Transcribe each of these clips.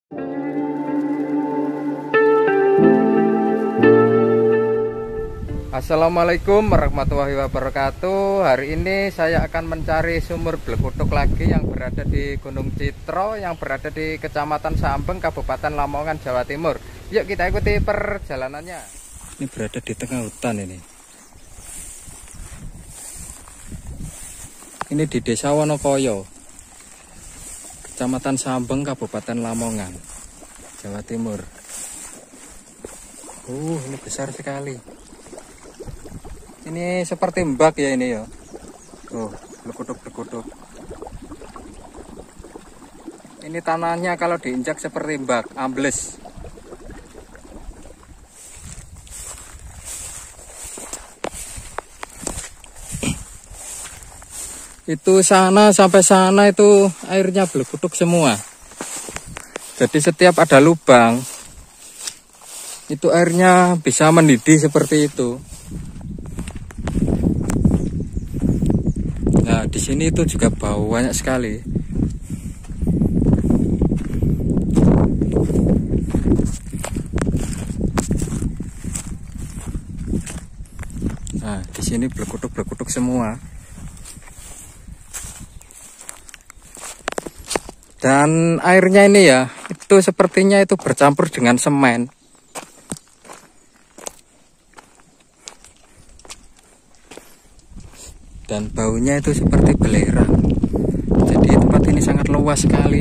Assalamualaikum warahmatullahi wabarakatuh. Hari ini saya akan mencari sumur blekutuk lagi yang berada di Gunung Citro, yang berada di Kecamatan Sambeng, Kabupaten Lamongan, Jawa Timur. Yuk kita ikuti perjalanannya. Ini berada di tengah hutan ini. Ini di Desa Wonokoyo, Kecamatan Sambeng, Kabupaten Lamongan, Jawa Timur. Ini besar sekali. Ini seperti mbak ya ini ya. Blekutuk-blekutuk. Ini tanahnya kalau diinjak seperti mbak, ambles. Itu sana sampai sana itu airnya blekutuk semua. Jadi setiap ada lubang, itu airnya bisa mendidih seperti itu. Nah, di sini itu juga bau banyak sekali. Nah, di sini blekutuk-blekutuk semua. Dan airnya ini ya, itu sepertinya itu bercampur dengan semen. Dan baunya itu seperti belerang. Jadi tempat ini sangat luas sekali.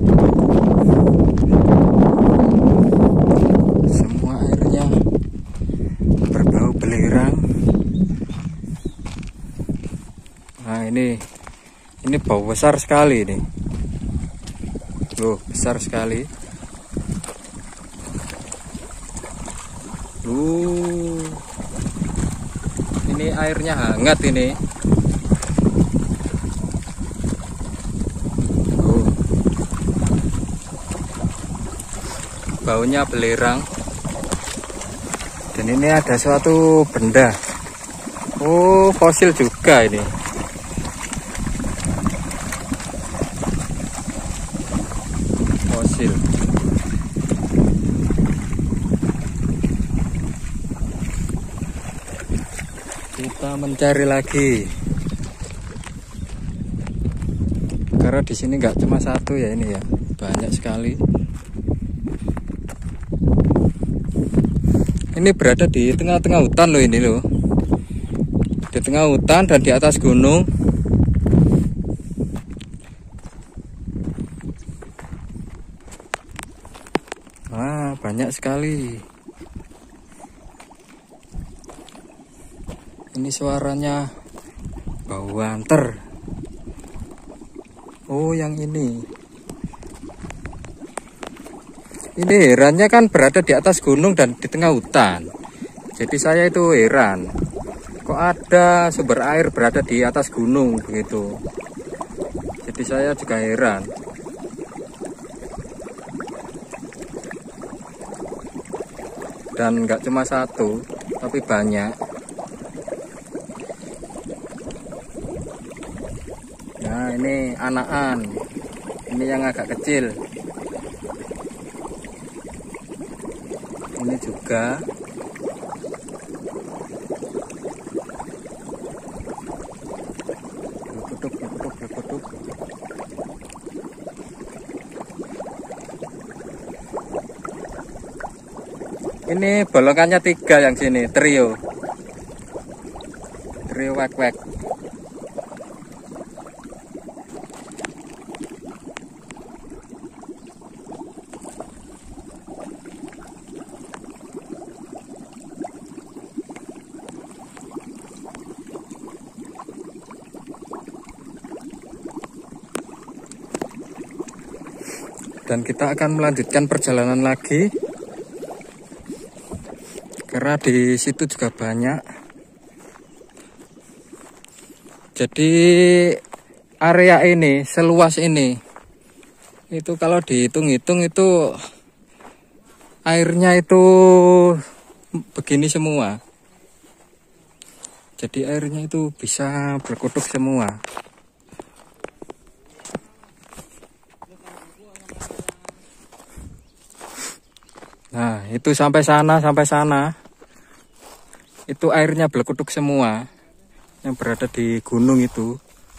Semua airnya berbau belerang. Nah, ini bau besar sekali ini. Besar sekali. Ini airnya hangat ini. Baunya belerang. Dan ini ada suatu benda. Fosil juga ini. Fosil. Kita mencari lagi. Karena di sini nggak cuma satu ya ini ya, banyak sekali. Ini berada di tengah-tengah hutan loh ini loh. Di tengah hutan dan di atas gunung. Wah, banyak sekali. Ini suaranya bau wanter. Yang ini. Ini herannya kan berada di atas gunung dan di tengah hutan. Jadi saya itu heran. Kok ada sumber air berada di atas gunung begitu. Jadi saya juga heran. Dan nggak cuma satu, tapi banyak. Nah, ini anakan. Ini yang agak kecil. Ini juga. Blekutuk. Ini bolongannya 3 yang sini, trio wek-wek. Dan kita akan melanjutkan perjalanan lagi. Karena di situ juga banyak. Jadi area ini, seluas ini, itu kalau dihitung-hitung itu airnya itu begini semua. Jadi airnya itu bisa berkutuk semua. Nah, itu sampai sana. Itu airnya belekutuk semua yang berada di gunung itu.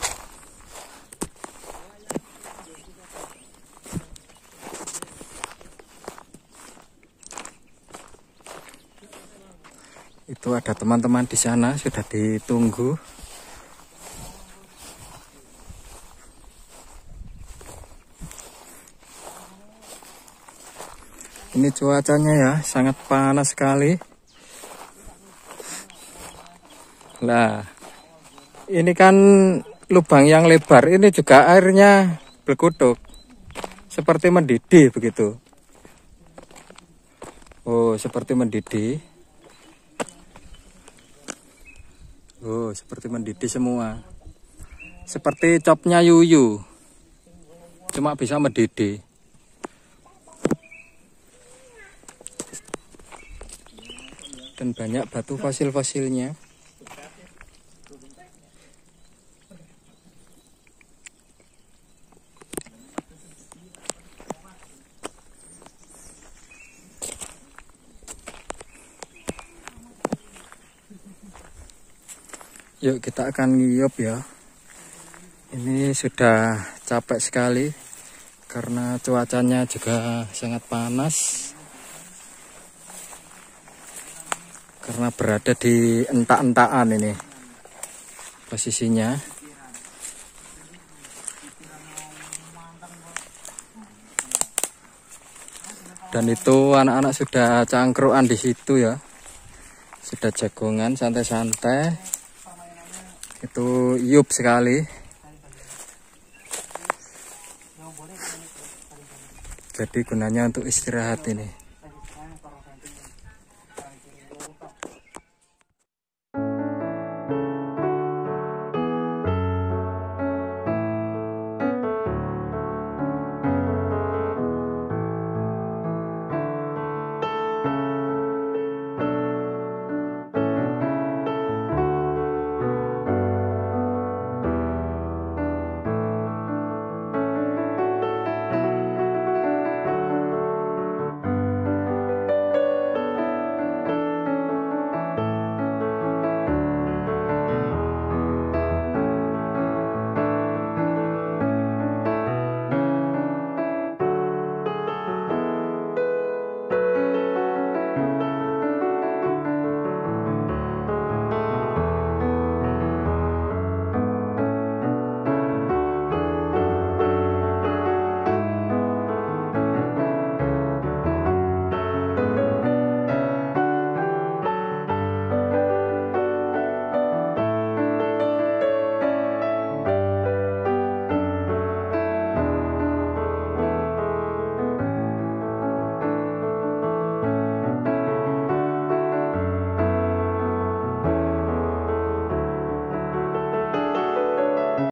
Itu ada teman-teman di sana sudah ditunggu. Ini cuacanya ya sangat panas sekali. Lah, ini kan lubang yang lebar, ini juga airnya berkutuk, seperti mendidih begitu. Oh, seperti mendidih. Oh, seperti mendidih semua. Seperti copnya yuyu, cuma bisa mendidih. Dan banyak batu fosil-fosilnya. Yuk kita akan ngiyup ya. Ini sudah capek sekali karena cuacanya juga sangat panas. Karena berada di entak-entakan ini posisinya. Dan itu anak-anak sudah cangkruan di situ ya. Sudah jagongan santai-santai. Itu iup sekali. Jadi gunanya untuk istirahat ini.